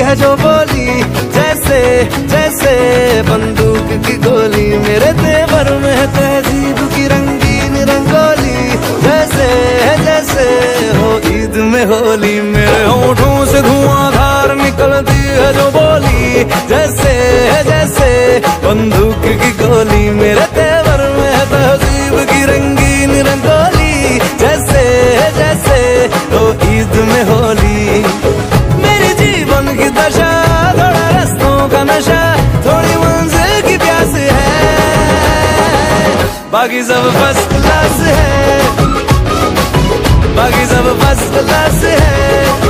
है जो बोली, जैसे जैसे बंदूक की गोली। मेरे तेवर में है तहजीब की रंगीन रंगोली, जैसे जैसे हो ईद में होली। मेरे होठों से धुआंधार निकलती है जो बोली, जैसे जैसे बंदूक की गोली। मेरे तेवर में है तहजीब की रंगीन रंगोली, जैसे जैसे हो ईद में होली। मेरी जीवन की दशा थोड़ा रस्तों का नशा, थोड़ी मंजिल की प्यास है, बाकी सब फर्स्ट क्लास है, बाकी सब फर्स्ट क्लास है।